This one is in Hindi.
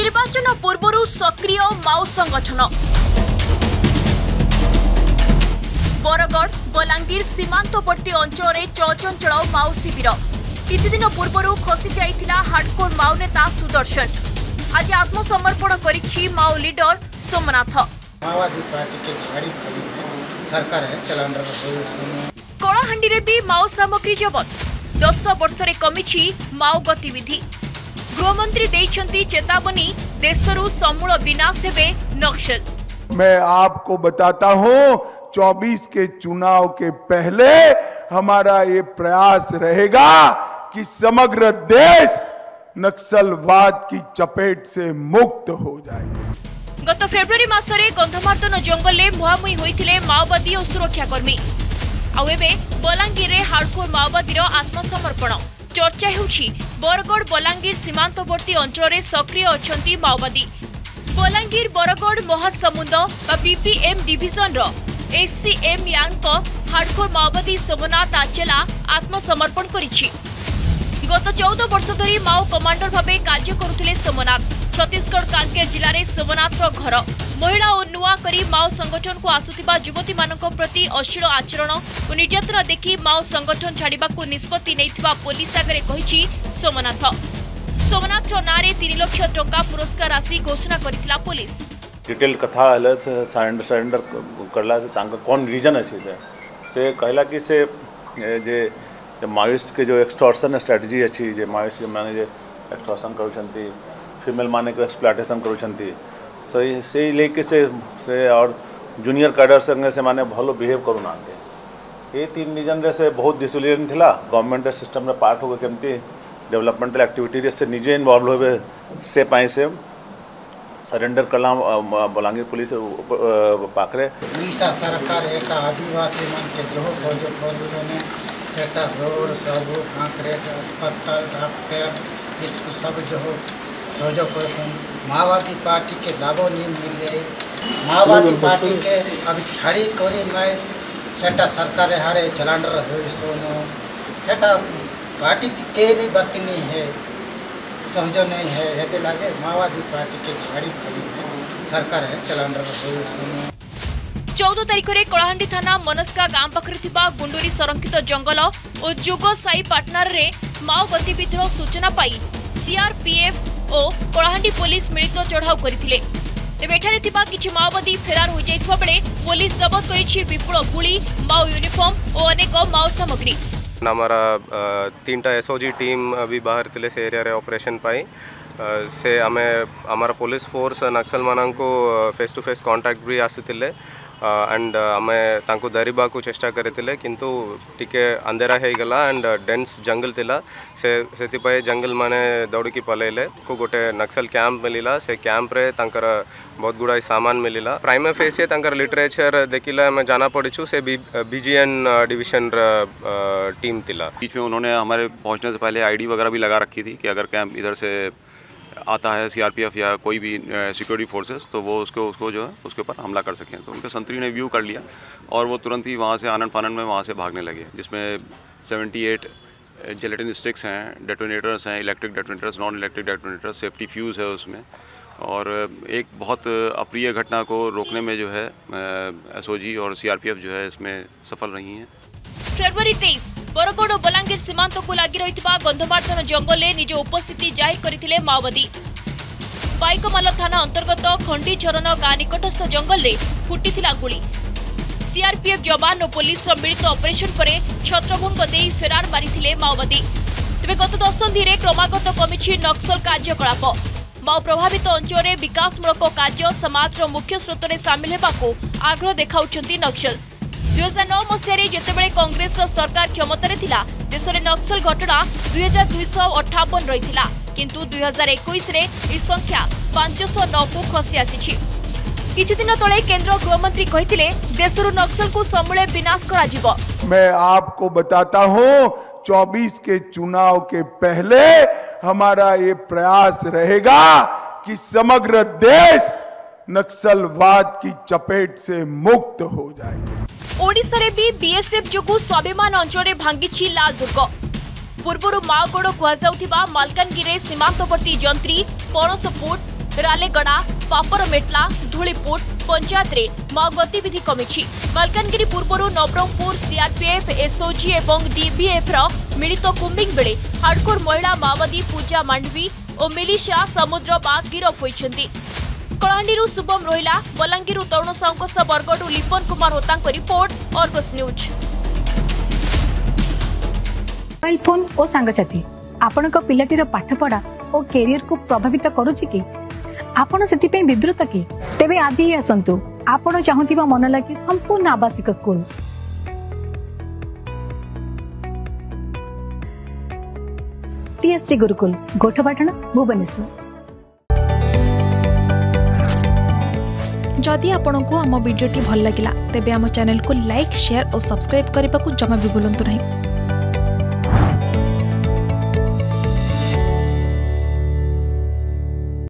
निर्वाचन पूर्व सक्रिय माओ संगठन बरगढ़ बलांगीर सीमांतवर्ती अंचल चलचंचल माओ शिविर किछि दिन पूर्व खसी जाइथिला हार्डकोर माओ नेता सुदर्शन आज आत्मसमर्पण करिछि माओ लीडर सोमनाथ। माओवादी पार्टी के झाड़ी सरकार है चलान कलाहांडी रे भी माओ सामग्री जबत 10 वर्ष रे कमिछि माओ गतिविधि गृहमंत्री देइछंती चेतावनी देशरु समूल विनाश हेबे नक्सल। मैं आपको बताता हूं 24 के चुनाव के पहले हमारा ये प्रयास रहेगा कि समग्र देश नक्सलवाद की चपेट से मुक्त हो जाए। गत फेब्रुआरी मासरे गंधमार्दन जंगल में मुहामुही होइथिले माओवादी और सुरक्षाकर्मी आउे बलांगीर रे हार्डकोर माओवादी आत्मसमर्पण चर्चा हेउछि। बरगढ़ बलांगीर सीमांतवर्ती अंचल में सक्रिय अछंती माओवादी बलांगीर बरगढ़ महासमुंद बीपीएम डिविजन रो एससीएम यांग हार्डकोर माओवादी सोमनाथ आचेला आत्मसमर्पण करिछि। गत 14 वर्ष धरी माओ कमांडर भावे कार्य करुथिले सोमनाथ। छत्तीसगढ़ कांकेर जिले में सोमनाथ घर महिला और नुआ करी माओ संगठन को आसुथिबा युवती मानक प्रति अश्लील आचरण और निर्यातना देखि माओ संगठन छाड़िबाकू निष्पत्ति नैथिबा पुलिस आगे कहिछि सोमनाथ। सोमनाथ नारे 3 लाख टंका पुरस्कार राशि घोषणा करिथिला पुलिस। डिटेल कथा हले सरेंडर करला से तांका कौन रीजन अछि से कहला कि से जे माओइस्ट के जो एक्सटॉर्शन स्ट्रेटजी अच्छी जे माओइस्ट माने जे एक्सटॉर्शन करूछंती फीमेल माने को एक्सप्लॉयटेशन करूछंती से लेके से और जूनियर कैडर संगे से माने भलो बिहेव करूनांते। ये 3 रीजन रे से बहुत डिसोलियन थिला गवर्नमेंट सिस्टम रे पार्ट हो केमती डेवलपमेंटल एक्टिविटी रे से निजे इन्वॉल्व होबे से पाई से सरेंडर कला बलांगीर पुलिस पाखरे ओडिशा सरकार एक आदिवासी मन के जो सहयोग करने सेटा रोड सब कंक्रीट अस्पताल डॉक्टर इसको सब जो सहयोग कर माओवादी पार्टी के लाभों नहीं मिल रहे। माओवादी पार्टी के अभी छाड़ी करी मैं सेटा सरकार हाड़े चलान रहे सोनो सेटा पार्टी के नहीं बर्तनी है सहयोग नहीं है ये लगे माओवादी पार्टी के छाड़ी करी सरकार है चलान रहे सोनो। 14 तारिख में कलाहांडी थाना मनस्का गांव पाखरे गुंडूरी संरक्षित जंगल और जुगो साई पार्टनर रे माओ गतिविधिर सूचना पाई सीआरपीएफ और कलाहांडी पुलिस मिलित चढ़ाऊ करथिले। तेबे एठारे थिबा किछि माओवादी फेरार हो जाइथबा बेले पुलिस जब्त करिछि विपुल गुली माओ यूनिफॉर्म और अनेक माओ सामग्री। हमारा 3टा एसओजी टीम अभी बाहर थिले से एरिया रे ऑपरेशन पाई से हमें हमारा पुलिस फोर्स नक्सल मानन को फेस टू फेस कांटेक्ट भी आसीथिले एंड हमें तांको धरिबा को चेष्टा करथिले किंतु टिके अंधेरा हे गला एंड डेंस जंगल थिला सेति पय जंगल माने दौड़ी की पलेले को गोटे नक्सल कैंप मिलिला से कैंप रे तांकर बहुत गुड़ा सामान मिलिला। प्राइम फेस तांकर लिटरेचर देखिला मैं जाना पड़िछु से बीजीएन डिवीजन टीम थिला। बीच में उन्होंने हमारे पहुंचने से पहले आईडी वगैरह भी लगा रखी थी कि अगर कैंप इधर से आता है सीआरपीएफ या कोई भी सिक्योरिटी फोर्सेस तो वो उसको जो है उसके ऊपर हमला कर सकें। तो उनके संतरी ने व्यू कर लिया और वो तुरंत ही वहाँ से आनंद फानंद में वहाँ से भागने लगे, जिसमें 78 जेलेटिन स्टिक्स हैं, डेटोनेटर्स हैं, electric detonators, non electric detonators, safety fuse है उसमें। और एक बहुत अप्रिय घटना को रोकने में जो है एसओजी और सीआरपीएफ जो है इसमें सफल रही हैं। फेब्रुआरी 23 बरगढ़ और बलांगीर सीमांत को लगी रही गंधमार्दन जंगल में निज उपस्थिति जाहिर करथिले माओवादी। बाइकमाल थाना अंतर्गत खंडी झरन गाँ निकटस्थ जंगल में फुटीथिला गुली। सीआरपीएफ जवान और पुलिस मिलित ऑपरेशन पर छत्रभंग दे फेरार मारिथिले माओवादी। तेज गत दशंधि में क्रमागत कमिछि नक्सल कार्यकलाप। माओ प्रभावित अंचल में विकासमूलक कार्य समाज मुख्य स्रोत में सामिल होगा आग्रह देखाउछंती नक्सल। 2009 मसीह जितेबाला कांग्रेस सरकार क्षमतार थिला देश में नक्सल घटना 2258 रही किंतु 2021 रे इस संख्या 509 को खसी आसी। किछि दिन तले केंद्र गृहमंत्री कहिथिले देशरु नक्सल को समूले विनाश करा जिवो। मैं आपको बताता हूं 24 के चुनाव के पहले हमारा ये प्रयास रहेगा कि समग्र देश नक्सलवाद की चपेट से मुक्त हो जाए। ओडिशा रे भी बीएसएफ जोगु स्वाभिमान अंचल भांगी लाल दुर्ग। पूर्व माओगढ़ कहुवा मालकानगिरी सीमांतवर्ती जंत्री पणसपुट रालेगड़ा पापरमेटला धूलीपुट पंचायत रे माओ गतिविधि कमिछि। मालकानगिरी पूर्वरु नवरंगपुर सीआरपीएफ एसओजी एवं डीबीएफ रो मिलित कुंबिंग बेले हार्डकोर महिला माओवादी पूजा मांडवी और मिलिशिया समुद्र बाग गिरफ होइछन्ति। कलाहांडीरू शुभम रोहिला, बलांगीरू तरुण साउंकस बरगडू लिपन कुमार होतांको report, Argus news. Mobile phone और सांगसाथी आपण पिलाटीर पाठपढ़ा और कैरियर को प्रभावित करुछि कि आपण से विवृत कि तेबे आज ही आसंतु आपण चाहुथिबा मन लागी संपूर्ण आवासिक स्कूल टीएससी गुरुकुल गोठपाटण भुवनेश्वर। जदि आपंक आम भिडी भल लगा तेब आम चैनल को लाइक शेयर और सब्सक्राइब करने को जमा भी भूलु नहीं।